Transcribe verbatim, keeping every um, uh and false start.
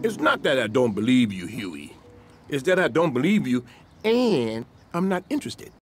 It's not that I don't believe you, Huey. It's that I don't believe you, and I'm not interested.